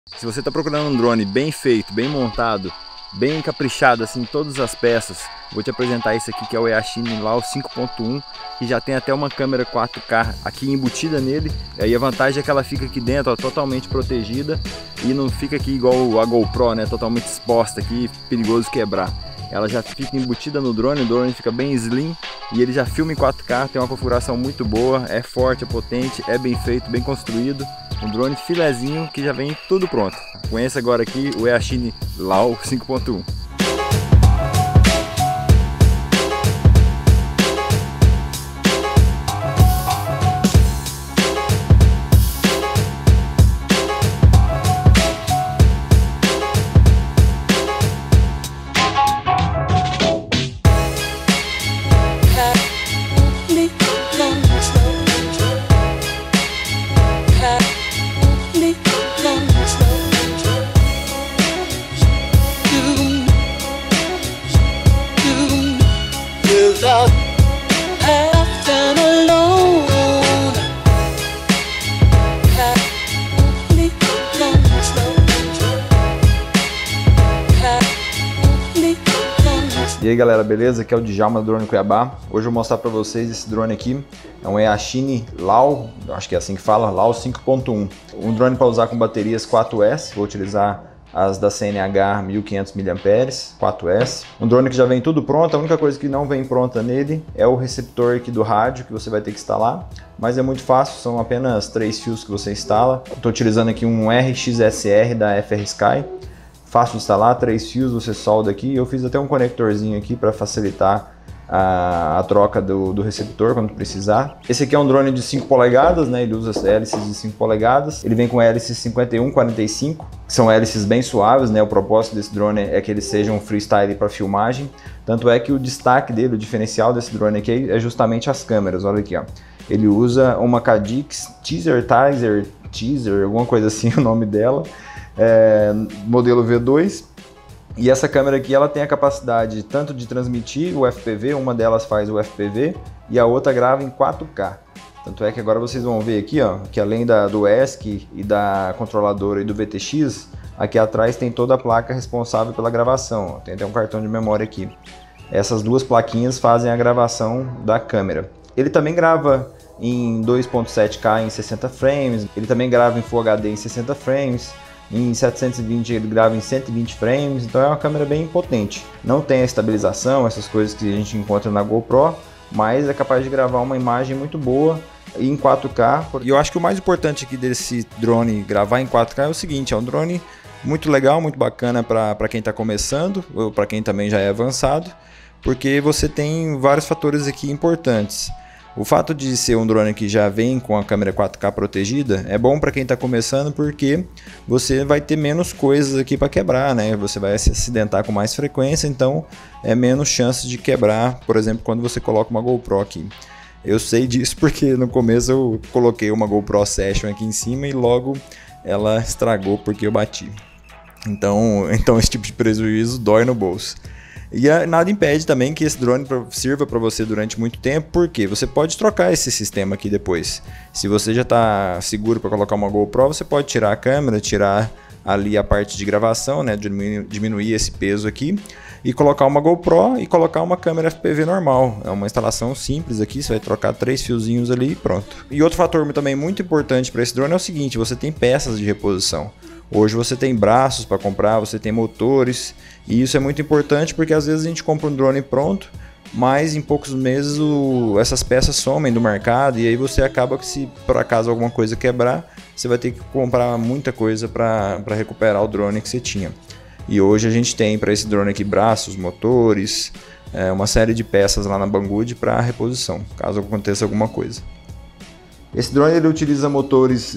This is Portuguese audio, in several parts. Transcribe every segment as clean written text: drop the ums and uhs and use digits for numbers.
Se você está procurando um drone bem feito, bem montado, bem caprichado assim, todas as peças, vou te apresentar esse aqui que é o Eachine Laow 5.1, que já tem até uma câmera 4K aqui embutida nele. E aí a vantagem é que ela fica aqui dentro, ó, totalmente protegida, e não fica aqui igual a GoPro, né, totalmente exposta aqui, perigoso quebrar. Ela já fica embutida no drone, o drone fica bem slim e ele já filma em 4K, tem uma configuração muito boa, é forte, é potente, é bem feito, bem construído. Um drone filezinho que já vem tudo pronto. Conheça agora aqui o Eachine Laow 5.1. E aí galera, beleza? Aqui é o Djalma do Drone Cuiabá. Hoje eu vou mostrar para vocês esse drone aqui. É um Eachine Laow, acho que é assim que fala, Laow 5.1. Um drone para usar com baterias 4S, vou utilizar as da CNH 1500 mAh, 4S. Um drone que já vem tudo pronto, a única coisa que não vem pronta nele é o receptor aqui do rádio que você vai ter que instalar. Mas é muito fácil, são apenas 3 fios que você instala. Estou utilizando aqui um RXSR da FR Sky. Fácil de instalar, 3 fios você solda aqui. Eu fiz até um conectorzinho aqui para facilitar a troca do receptor quando precisar. Esse aqui é um drone de 5 polegadas, né? Ele usa hélices de 5 polegadas. Ele vem com hélices 51-45, que são hélices bem suaves, né? O propósito desse drone é que ele seja um freestyle para filmagem. Tanto é que o destaque dele, o diferencial desse drone aqui é justamente as câmeras. Olha aqui, ó. Ele usa uma Cadix Teaser, alguma coisa assim o nome dela. Modelo V2, e essa câmera aqui ela tem a capacidade tanto de transmitir o FPV, uma delas faz o FPV e a outra grava em 4K. Tanto é que agora vocês vão ver aqui, ó, que além do ESC e da controladora e do VTX, aqui atrás tem toda a placa responsável pela gravação, ó. Tem até um cartão de memória aqui. Essas duas plaquinhas fazem a gravação da câmera. Ele também grava em 2.7K em 60 frames, ele também grava em Full HD em 60 frames, em 720 ele grava em 120 frames, então é uma câmera bem potente. Não tem a estabilização, essas coisas que a gente encontra na GoPro, mas é capaz de gravar uma imagem muito boa em 4K. E eu acho que o mais importante aqui desse drone gravar em 4K é o seguinte, é um drone muito legal, muito bacana para quem está começando, ou para quem também já é avançado, porque você tem vários fatores aqui importantes. O fato de ser um drone que já vem com a câmera 4K protegida é bom para quem está começando, porque você vai ter menos coisas aqui para quebrar, né? Você vai se acidentar com mais frequência, então é menos chance de quebrar, por exemplo, quando você coloca uma GoPro aqui. Eu sei disso porque no começo eu coloquei uma GoPro Session aqui em cima e logo ela estragou porque eu bati. Então esse tipo de prejuízo dói no bolso. E nada impede também que esse drone sirva para você durante muito tempo, porque você pode trocar esse sistema aqui depois. Se você já está seguro para colocar uma GoPro, você pode tirar a câmera, tirar ali a parte de gravação, né, diminuir esse peso aqui, e colocar uma GoPro e colocar uma câmera FPV normal. É uma instalação simples aqui, você vai trocar 3 fiozinhos ali e pronto. E outro fator também muito importante para esse drone é o seguinte, você tem peças de reposição. Hoje você tem braços para comprar, você tem motores, e isso é muito importante porque às vezes a gente compra um drone pronto, mas em poucos meses essas peças somem do mercado, e aí você acaba que, se por acaso alguma coisa quebrar, você vai ter que comprar muita coisa para recuperar o drone que você tinha. E hoje a gente tem para esse drone aqui braços, motores, uma série de peças lá na Banggood para reposição, caso aconteça alguma coisa. Esse drone ele utiliza motores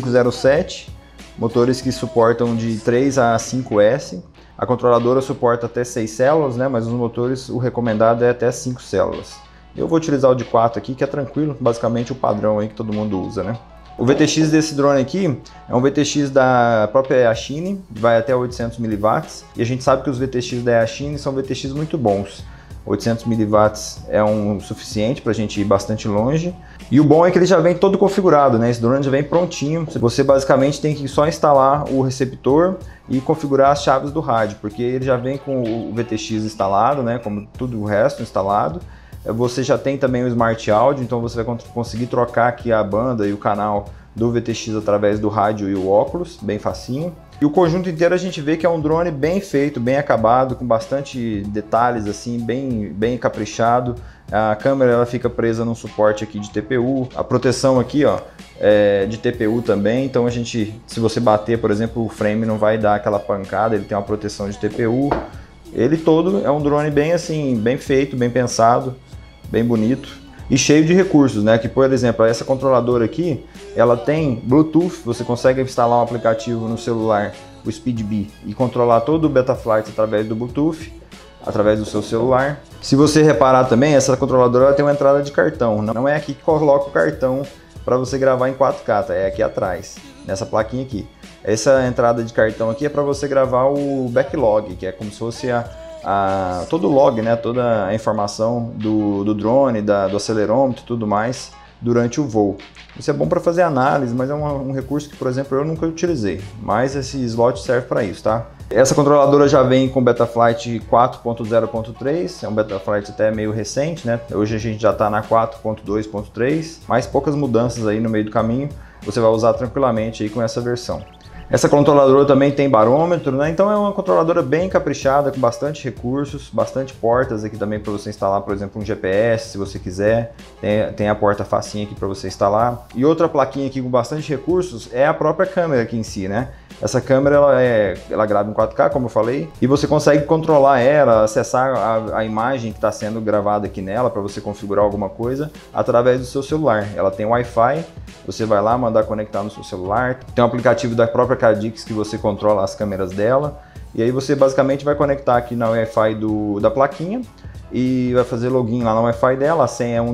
2507, motores que suportam de 3 a 5S. A controladora suporta até 6 células, né? Mas os motores, o recomendado é até 5 células. Eu vou utilizar o de 4 aqui, que é tranquilo, basicamente o padrão aí que todo mundo usa, né? O VTX desse drone aqui é um VTX da própria Eachine, vai até 800 mW, e a gente sabe que os VTX da Eachine são VTX muito bons. 800 miliwatts é suficiente para a gente ir bastante longe. E o bom é que ele já vem todo configurado, né? Esse drone já vem prontinho. Você basicamente tem que só instalar o receptor e configurar as chaves do rádio, porque ele já vem com o VTX instalado, né? Como tudo o resto instalado. Você já tem também o Smart Audio, então você vai conseguir trocar aqui a banda e o canal do VTX através do rádio e o óculos, bem facinho. E o conjunto inteiro a gente vê que é um drone bem feito, bem acabado, com bastante detalhes, assim, bem caprichado. A câmera ela fica presa num suporte aqui de TPU. A proteção aqui, ó, é de TPU também, então se você bater, por exemplo, o frame não vai dar aquela pancada, ele tem uma proteção de TPU. Ele todo é um drone bem assim, bem feito, bem pensado, bem bonito. E cheio de recursos, né? Que, por exemplo, essa controladora aqui, ela tem Bluetooth, você consegue instalar um aplicativo no celular, o SpeedBee, e controlar todo o Betaflight através do Bluetooth, através do seu celular. Se você reparar também, essa controladora ela tem uma entrada de cartão, não é aqui que coloca o cartão para você gravar em 4K, tá? É aqui atrás, nessa plaquinha aqui. Essa entrada de cartão aqui é para você gravar o backlog, que é como se fosse todo o log, né, toda a informação do drone, do acelerômetro e tudo mais durante o voo. Isso é bom para fazer análise, mas é um recurso que, por exemplo, eu nunca utilizei, mas esse slot serve para isso, tá? Essa controladora já vem com Betaflight 4.0.3, é um Betaflight até meio recente, né? Hoje a gente já está na 4.2.3, mais poucas mudanças aí no meio do caminho, você vai usar tranquilamente aí com essa versão. Essa controladora também tem barômetro, né? Então é uma controladora bem caprichada, com bastante recursos, bastante portas aqui também para você instalar, por exemplo, um GPS, se você quiser. Tem a porta facinha aqui para você instalar. E outra plaquinha aqui com bastante recursos é a própria câmera aqui em si, né? Essa câmera ela grava em 4K, como eu falei, e você consegue controlar ela, acessar a imagem que está sendo gravada aqui nela para você configurar alguma coisa através do seu celular. Ela tem Wi-Fi, você vai lá mandar conectar no seu celular. Tem um aplicativo da própria Cadix que você controla as câmeras dela, e aí você basicamente vai conectar aqui na Wi-Fi da plaquinha e vai fazer login lá na Wi-Fi dela. A senha é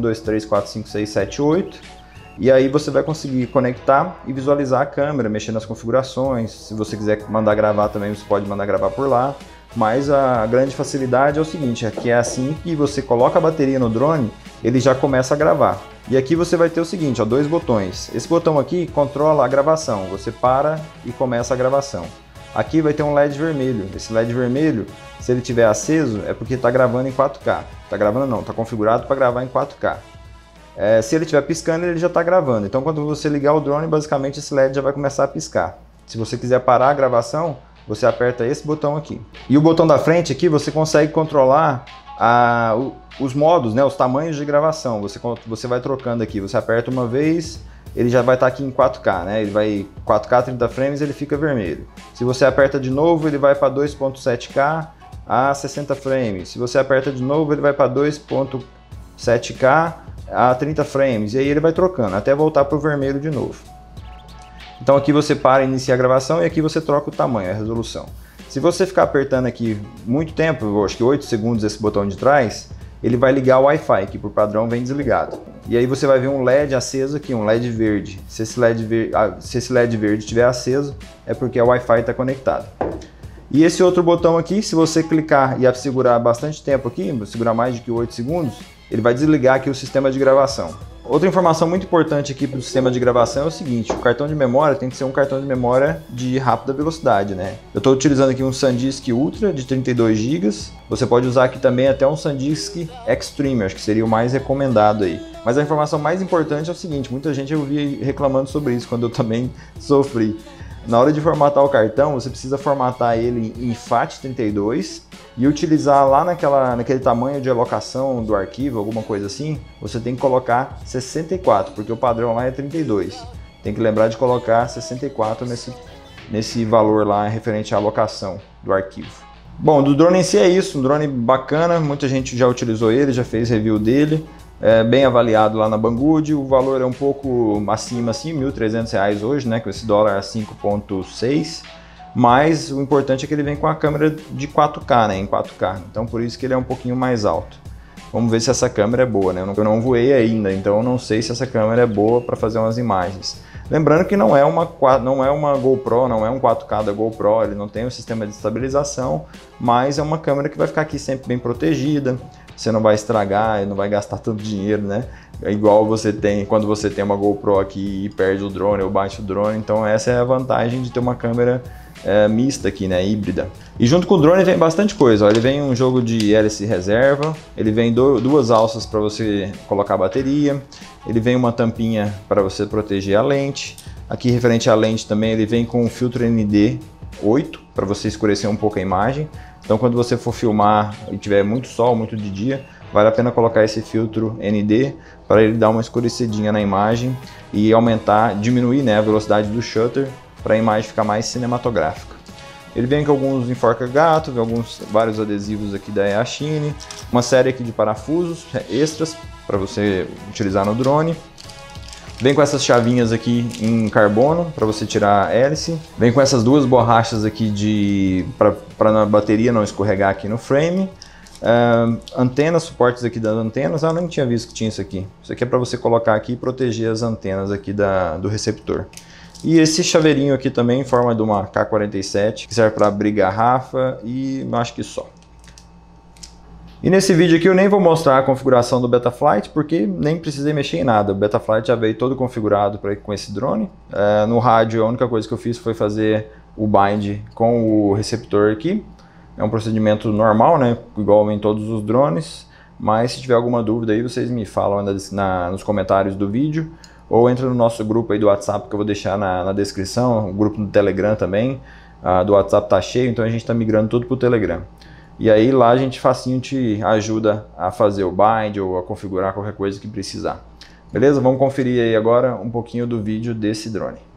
1234567 e aí você vai conseguir conectar e visualizar a câmera, mexer nas configurações. Se você quiser mandar gravar também, você pode mandar gravar por lá. Mas a grande facilidade é o seguinte, é que é assim que você coloca a bateria no drone, ele já começa a gravar. E aqui você vai ter o seguinte, ó, dois botões. Esse botão aqui controla a gravação, você para e começa a gravação. Aqui vai ter um LED vermelho. Esse LED vermelho, se ele estiver aceso, é porque está gravando em 4K. Está gravando não, está configurado para gravar em 4K. Se ele estiver piscando, ele já está gravando. Então quando você ligar o drone, basicamente esse LED já vai começar a piscar. Se você quiser parar a gravação, você aperta esse botão aqui. E o botão da frente aqui, você consegue controlar os modos, né, os tamanhos de gravação. Você vai trocando aqui, você aperta uma vez, ele já vai estar aqui em 4K, né? Ele vai 4K 30 frames, ele fica vermelho. Se você aperta de novo, ele vai para 2.7K a 60 frames. Se você aperta de novo, ele vai para 2.7K a 30 frames. E aí ele vai trocando até voltar para o vermelho de novo. Então aqui você para e inicia a gravação e aqui você troca o tamanho, a resolução. Se você ficar apertando aqui muito tempo, acho que 8 segundos esse botão de trás, ele vai ligar o Wi-Fi, que por padrão vem desligado. E aí você vai ver um LED aceso aqui, um LED verde. Se esse LED verde estiver aceso, é porque o Wi-Fi está conectado. E esse outro botão aqui, se você clicar e segurar bastante tempo aqui, segurar mais de que 8 segundos, ele vai desligar aqui o sistema de gravação. Outra informação muito importante aqui para o sistema de gravação é o seguinte, o cartão de memória tem que ser um cartão de memória de rápida velocidade, né? Eu estou utilizando aqui um SanDisk Ultra de 32 GB, você pode usar aqui também até um SanDisk Extreme, acho que seria o mais recomendado aí. Mas a informação mais importante é o seguinte, muita gente eu vi reclamando sobre isso quando eu também sofri. Na hora de formatar o cartão, você precisa formatar ele em FAT32 e utilizar lá naquele tamanho de alocação do arquivo, alguma coisa assim, você tem que colocar 64, porque o padrão lá é 32. Tem que lembrar de colocar 64 nesse valor lá referente à alocação do arquivo. Bom, do drone em si é isso, um drone bacana, muita gente já utilizou ele, já fez review dele. É bem avaliado lá na Banggood, o valor é um pouco acima, assim, R$ 1.300 hoje, né, com esse dólar a 5,6, mas o importante é que ele vem com a câmera de 4K, né, em 4K, então por isso que ele é um pouquinho mais alto. Vamos ver se essa câmera é boa, né, eu não voei ainda, então eu não sei se essa câmera é boa para fazer umas imagens. Lembrando que não é uma GoPro, não é um 4K da GoPro, ele não tem um sistema de estabilização, mas é uma câmera que vai ficar aqui sempre bem protegida. você não vai estragar e não vai gastar tanto dinheiro, né? É igual você tem quando você tem uma GoPro aqui e perde o drone ou bate o drone. Então essa é a vantagem de ter uma câmera mista aqui, né, híbrida. E junto com o drone vem bastante coisa, ó. Ele vem um jogo de hélice reserva, ele vem duas alças para você colocar a bateria, ele vem uma tampinha para você proteger a lente. Aqui referente à lente também, ele vem com um filtro ND8 para você escurecer um pouco a imagem. Então quando você for filmar e tiver muito sol, muito de dia, vale a pena colocar esse filtro ND para ele dar uma escurecidinha na imagem e diminuir, né, a velocidade do shutter para a imagem ficar mais cinematográfica. Ele vem com alguns enforca-gato, vários adesivos aqui da Eachine, uma série aqui de parafusos extras para você utilizar no drone. Vem com essas chavinhas aqui em carbono para você tirar a hélice. Vem com essas duas borrachas aqui para a bateria não escorregar aqui no frame. Antenas, suportes aqui das antenas. Eu nem tinha visto que tinha isso aqui. Isso aqui é para você colocar aqui e proteger as antenas aqui do receptor. E esse chaveirinho aqui também em forma de uma K47, que serve para abrir garrafa e acho que só. E nesse vídeo aqui eu nem vou mostrar a configuração do Betaflight, porque nem precisei mexer em nada. O Betaflight já veio todo configurado com esse drone. No rádio a única coisa que eu fiz foi fazer o bind com o receptor aqui. É um procedimento normal, né? Igual em todos os drones. Mas se tiver alguma dúvida aí, vocês me falam nos comentários do vídeo. Ou entra no nosso grupo aí do WhatsApp que eu vou deixar na descrição. O grupo do Telegram também. Do WhatsApp tá cheio, então a gente tá migrando tudo pro Telegram. E aí lá a gente facinho te ajuda a fazer o bind ou a configurar qualquer coisa que precisar. Beleza? Vamos conferir aí agora um pouquinho do vídeo desse drone.